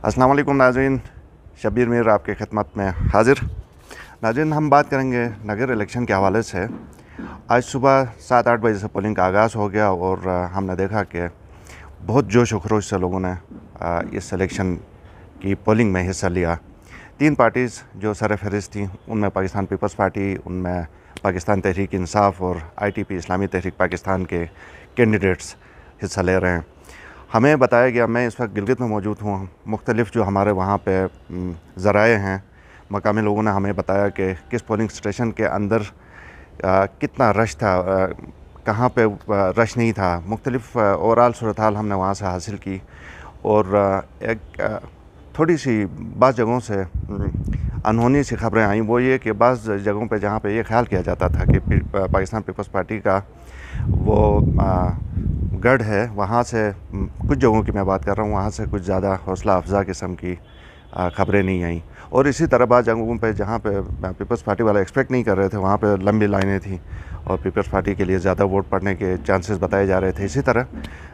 अस्सलाम वालेकुम नाज़रीन, शब्बीर मीर आपके खिदमत में हाज़िर। नाज़रीन, हम बात करेंगे नगर इलेक्शन के हवाले से। आज सुबह 7-8 बजे से पोलिंग का आगाज़ हो गया और हमने देखा कि बहुत जोश व खरोश से लोगों ने इस इलेक्शन की पोलिंग में हिस्सा लिया। 3 पार्टीज़ जो सर फहरिस्त थी, उनमें पाकिस्तान पीपल्स पार्टी, उनमें पाकिस्तान तहरीक इंसाफ और ITP इस्लामी तहरीक पाकिस्तान के कैंडिडेट्स हिस्सा ले रहे हैं। हमें बताया गया, मैं इस वक्त गिलगित में मौजूद हूँ, मुख्तलिफ़ जो हमारे वहाँ पे ज़राए हैं, मकामी लोगों ने हमें बताया कि किस पोलिंग स्टेशन के अंदर कितना रश था, कहाँ पे रश नहीं था। मुख्तलिफ़ ओवरऑल सूरत हाल हमने वहाँ से हासिल की और एक थोड़ी सी बाज़ जगहों से अनहोनी सी खबरें आईं। वो ये कि बाज़ जगहों पे जहाँ पे ये ख्याल किया जाता था कि पाकिस्तान पीपल्स पार्टी का वो गढ़ है, वहाँ से कुछ जगहों की मैं बात कर रहा हूँ, वहाँ से कुछ ज़्यादा हौसला अफजा किस्म की खबरें नहीं आईं। और इसी तरह बाज़ जगहों पे जहाँ पे पीपल्स पार्टी वाले एक्सपेक्ट नहीं कर रहे थे, वहाँ पे लंबी लाइनें थी और पीपल्स पार्टी के लिए ज़्यादा वोट पड़ने के चांसेस बताए जा रहे थे। इसी तरह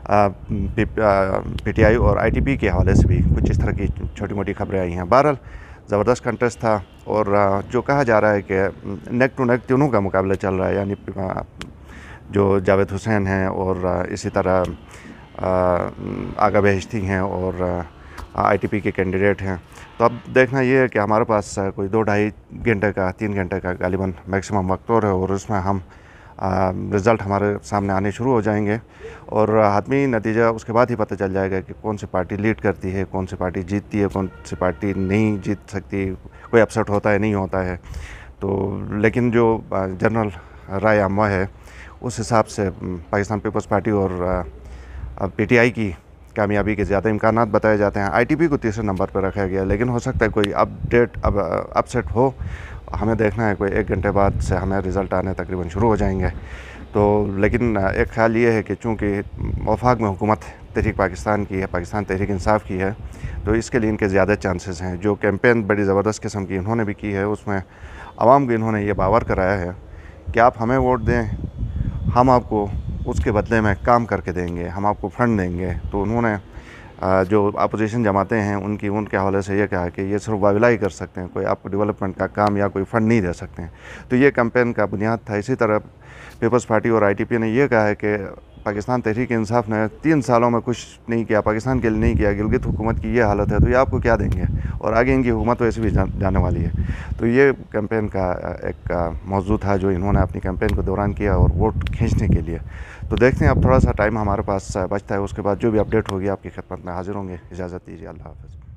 PTI और ITP के हवाले से भी कुछ इस तरह की छोटी मोटी खबरें आई हैं। बहरहाल ज़बरदस्त कंटेस्ट था और जो कहा जा रहा है कि नेक टू नेक तीनों का मुकाबला चल रहा है, यानी जो जावेद हुसैन हैं और इसी तरह आगा बहिश्ती हैं और ITP के कैंडिडेट हैं। तो अब देखना ये है कि हमारे पास कोई 2-2.5 घंटे का 3 घंटे का गालिबन मैक्सिमम वक्त और है और उसमें हम रिज़ल्ट हमारे सामने आने शुरू हो जाएंगे और हतमी नतीजा उसके बाद ही पता चल जाएगा कि कौन सी पार्टी लीड करती है, कौन सी पार्टी जीतती है, कौन सी पार्टी नहीं जीत सकती, कोई अपसेट होता है नहीं होता है। तो लेकिन जो जनरल राय आमा है, उस हिसाब से पाकिस्तान पीपल्स पार्टी और PTI की कामयाबी के ज़्यादा इम्कानात बताए जाते हैं। ITP को तीसरे नंबर पर रखा गया, लेकिन हो सकता है कोई अपसेट हो। हमें देखना है, कोई 1 घंटे बाद से हमें रिज़ल्ट आने तकरीबन शुरू हो जाएंगे। तो लेकिन एक ख्याल ये है कि चूँकि वफाक में हुकूमत तहरीक पाकिस्तान की है, पाकिस्तान तहरीक इंसाफ की है, तो इसके लिए इनके ज़्यादा चांसेस हैं। जो कैंपेन बड़ी ज़बरदस्त किस्म की इन्होंने भी की है, उसमें आवाम को इन्होंने ये बावर कराया है कि आप हमें वोट दें, हम आपको उसके बदले में काम करके देंगे, हम आपको फ़ंड देंगे। तो उन्होंने जो अपोजिशन जमातें हैं उनके हवाले से ये कहा कि ये सिर्फ वाविला ही कर सकते हैं, कोई आपको डेवलपमेंट का काम या कोई फ़ंड नहीं दे सकते हैं। तो ये कैंपेन का बुनियाद था। इसी तरह पीपल्स पार्टी और ITP ने यह कहा है कि पाकिस्तान तहरीक इंसाफ ने 3 सालों में कुछ नहीं किया, पाकिस्तान के लिए नहीं किया, गिलगित हुकूमत की ये हालत है, तो ये आपको क्या देंगे, और आगे इनकी हुकूमत वैसे भी जाने वाली है। तो ये कैंपेन का एक मौजू था जो इन्होंने अपनी कैंपेन के दौरान किया और वोट खींचने के लिए। तो देखते हैं, अब थोड़ा सा टाइम हमारे पास बचता है, उसके बाद जो भी अपडेट होगी आपकी खिदमत में हाजिर होंगे। इजाज़त दीजिए, अल्लाह हाफ़िज़।